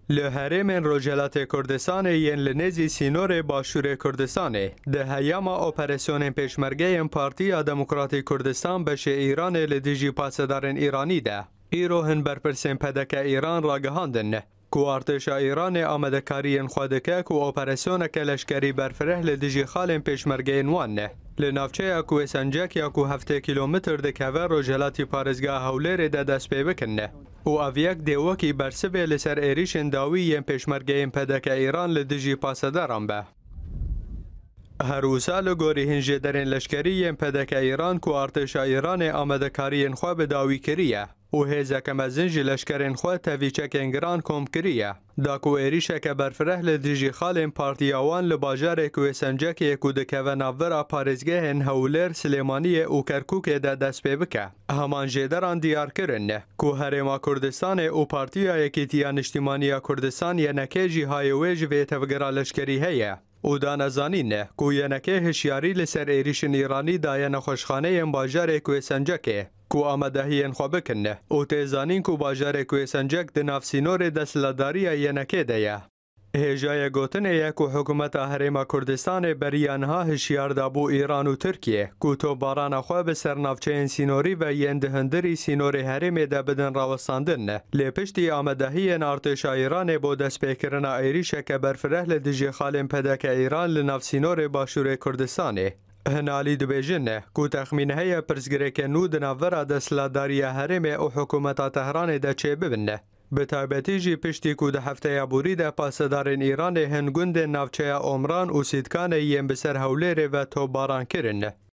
لهرم رجلات کردستان ین لنزی سینور باشور کردستان ده هیاما اپراسیون پیشمرگه پارتی دموکراتی کردستان بشه ایران لدیجی پاسدارن ایرانی ده ایرو هن برپرسین پدک ایران را گهاندن کو ارتش ایران آمده کارین خودکه کو اپراسیون کلشکری برفره لدیجی خالن پیشمرگه وانه لنافچه کو سنجک یا کو 7 کیلومتر دکوه رجلاتی پارزگاه هولیر ده دست پی بکنه و اویک دیوکی برسبه لسر ایریشن داوی ین پیشمرگه پدک ایران لدیجی پاسداران به هر سال گوری هنجه درین لشکری ین پدک ایران کو ارتش ایران آمده کارین خو به داوی کریه و هیزه که مزنج لشکرین خو تویچه کنگران کم کریه دا کو ایریشه که برفره لدیجی خالین پارتیاوان لباجار کو سنجک کو دکوه ناورا پارزگه هن هولر سلیمانی و کرکوک ده دست پی بکه همان جیدران دیار کرن کو هرما کردستان و پارتیا یکیتیا نشتیمانی کردستان ینکه جی های ویج و تفگرا لشکری هیه او دانزانین کو ینکه هشیاری لسر ایریشن ایرانی داین خوشخانه باجار کو سنجکه کو آمدهی خو بکنه او تیزانین کو باجار کو سنجک د نافسینور دسلداری ینکه ده هجای گوتنه یک حکومت هرما کردستان بریانها هشیار دابو ایران و ترکیه کو تو باران خو به سرنافچه سینوری و یندهندری سینور هرم ده بدن راوستاندن لپشتی آمدهی ارتش ایران بو دست پیکرنا ایریشه که برفره لدیجی خالن پدک ایران لنافسینور باشور کردستانه هنالی دبیجن کو تخمینه پرسگره که نود ناورا دسلداری هرم او حکومت تهران ده چه ببنه به تایبەتی جی پشتی کو ده هفته بوری ده پاسدارین ایران هنگوند ناوچه عمران و سیدکان یم بسر هولیر و تو باران کرن